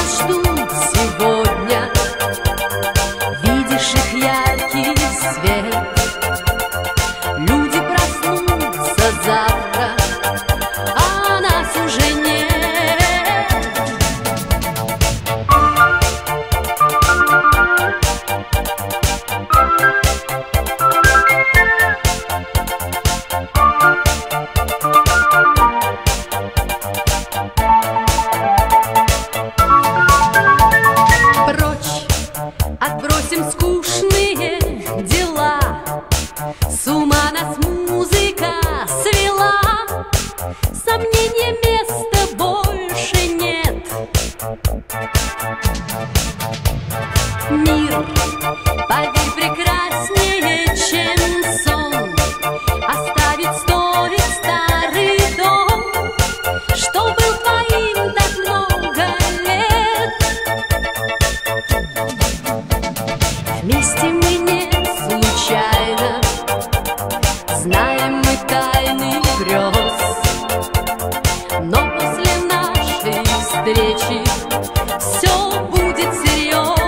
нас ждут сегодня. Видишь их яркий свет. Люди проснутся завтра, а нас уже нет. Отбросим скучные дела, с ума нас музыка свела. Сомнения места больше нет. Мир, поверь, прекраснее, чем сон. Оставить стоит старый дом, что был твоим так много лет. Вместе мы не случайно, знаем мы тайны грез, но после нашей встречи все будет всерьез.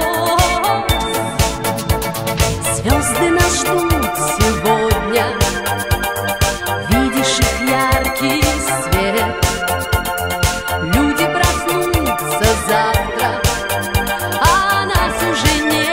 Звезды нас ждут сегодня, видишь их яркий свет. Люди проснутся завтра, а нас уже нет.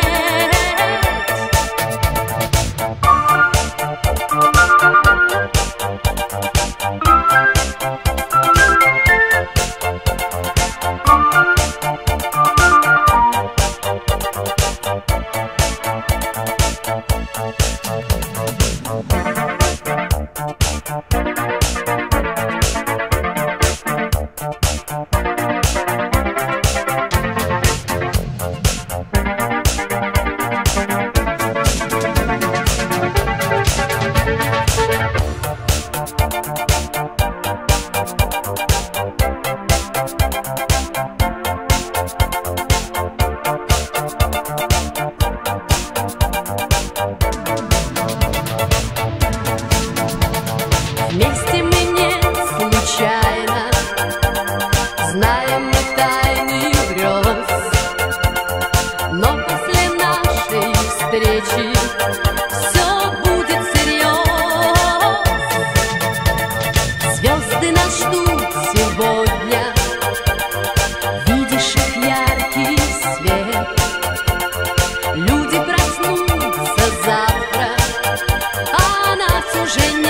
Вместе мы не случайно, знаем мы тайны грез, но после нашей встречи все будет всерьез. Звезды нас ждут сегодня, видишь их яркий свет. Люди проснутся завтра, а нас уже нет.